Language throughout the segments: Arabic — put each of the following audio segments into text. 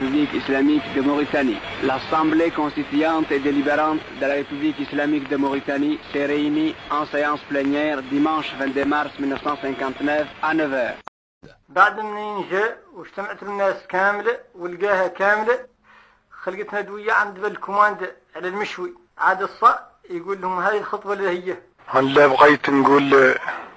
République islamique de Mauritanie. L'Assemblée constituante et délibérante de la République islamique de Mauritanie s'est réunie en séance plénière dimanche 22 mars 1959 à 9h. بعد منين جاء واجتمعت الناس كاملة ولقاها كاملة، خلقتنا دوية عند بالكوماند على المشوي. عاد الصاء يقول لهم هذه الخطوة اللي هي هلا بغيت نقول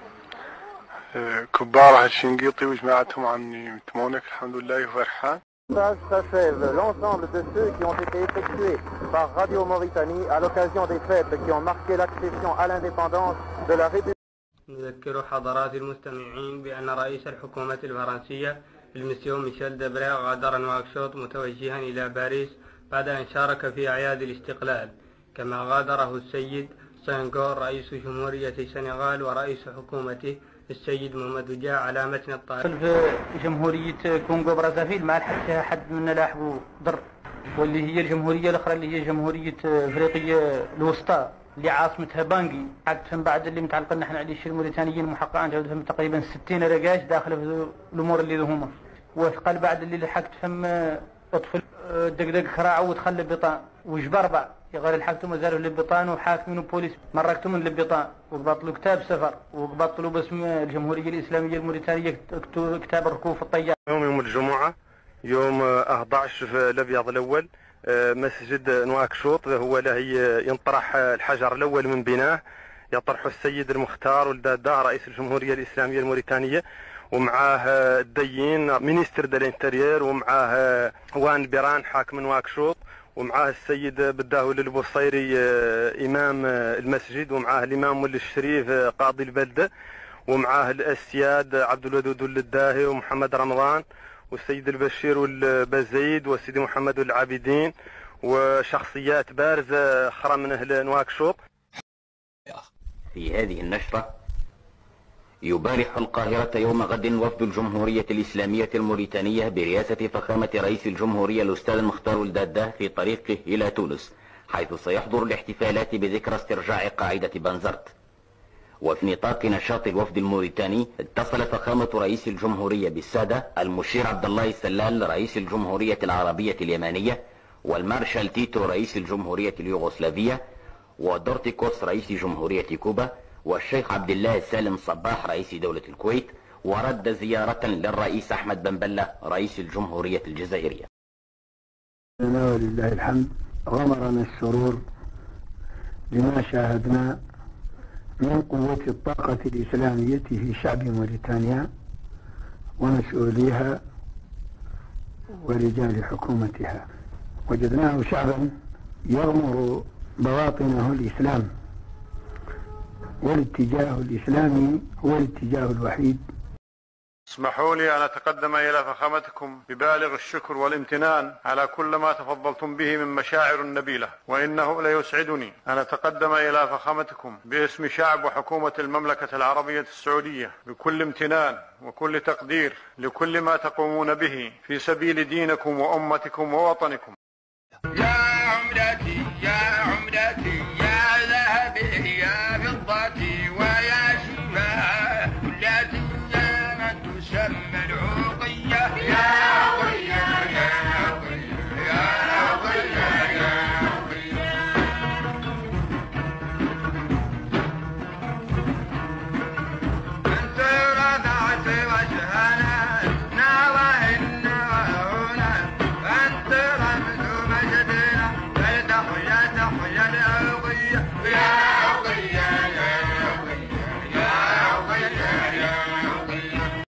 كبار هالشنقيطي وجماعتهم عني يتمونك الحمد لله وفرحان. S'achève l'ensemble de ceux qui ont été effectués par Radio Mauritanie à l'occasion des fêtes qui ont marqué l'accession à l'indépendance de la République. نذكر حضرات المستمعين بأن رئيس الحكومة الفرنسية المسيو ميشيل دبري غادر نواكشوط متوجها إلى باريس بعد أن شارك في أعياد الاستقلال، كما غادره السيد سنغور رئيس جمهورية السنغال ورئيس حكومته السيد محمد جاء على متن الطائرة. في جمهورية كونغو برازافيل ما لحق حد منا لاحقوا ضر، واللي هي الجمهورية الأخرى اللي هي جمهورية أفريقيا الوسطى اللي عاصمتها بانجي. حقتهم بعد اللي متعلقين نحن عليه الموريتانيين محققين جودهم تقريبا 60 رقاش داخل في الأمور اللي هما، وثقل بعد اللي لحقت فم أطفال دقدق خراعه ودخل للبطان وجبربع غير الحاكتم وزاروا للبطان وحاكمين وبوليس مركتم من للبطان وقبطلوا كتاب سفر وقبطلوا باسم الجمهورية الإسلامية الموريتانية كتاب الركوب في الطيار. يوم الجمعة يوم 11 في الأبيض الأول مسجد نواكشوط هو له ينطرح الحجر الأول من بناه يطرحه السيد المختار ولداده رئيس الجمهورية الإسلامية الموريتانية، ومعاه الديين مينيستر دو الانتريور، ومعاه وان بيران حاكم نواكشوط، ومعاه السيد بداهول البوصيري إمام المسجد، ومعاه الإمام ولي الشريف قاضي البلدة، ومعاه السياد عبد الودود الداهي ومحمد رمضان والسيد البشير والبزيد والسيد محمد العابدين وشخصيات بارزة أخرى من أهل نواكشوط. في هذه النشرة: يبارح القاهرة يوم غد وفد الجمهورية الإسلامية الموريتانية برئاسة فخامة رئيس الجمهورية الأستاذ المختار الداده في طريقه إلى تونس، حيث سيحضر الاحتفالات بذكرى استرجاع قاعدة بنزرت. وفي نطاق نشاط الوفد الموريتاني اتصل فخامة رئيس الجمهورية بالسادة المشير عبد الله السلال رئيس الجمهورية العربية اليمانية، والمارشال تيتو رئيس الجمهورية اليوغوسلافية، ودورتيكوس رئيس جمهورية كوبا، والشيخ عبد الله سالم صباح رئيس دولة الكويت، ورد زيارة للرئيس أحمد بن بلة رئيس الجمهورية الجزائرية. ولله الحمد غمرنا السرور لما شاهدنا من قوة الطاقة الإسلامية في شعب موريتانيا ومسؤوليها ورجال حكومتها. وجدناه شعبا يغمر بواطنه الإسلام، والاتجاه الإسلامي هو الاتجاه الوحيد. اسمحوا لي أن أتقدم إلى فخامتكم ببالغ الشكر والامتنان على كل ما تفضلتم به من مشاعر نبيلة، وإنه ليسعدني أن أتقدم إلى فخامتكم باسم شعب وحكومة المملكة العربية السعودية بكل امتنان وكل تقدير لكل ما تقومون به في سبيل دينكم وأمتكم ووطنكم. يا عمرتي يا عمرتي يا ذهبي يا فضتي ويا شفاء كلاتي يا من تسمى العقية يا عقية يا عقية يا عقية يا عقية. انت رفعت وجهنا نوى النوى، انت رمز مجدنا فلتحيا تحيا العقية يا عقية يا عقية يا عقية يا عقية.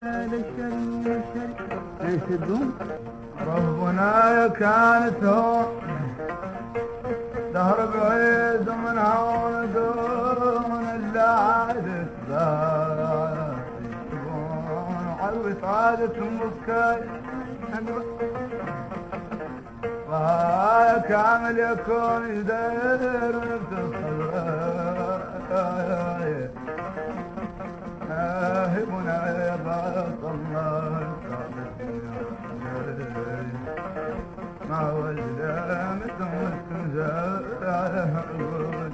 ربنا كانت دهر بعيد من هون دون اللعب على سعادة المسكاي كامل يكون يدير ونبتصل هبنا يا بعض الله ما وجد مثل مستنزل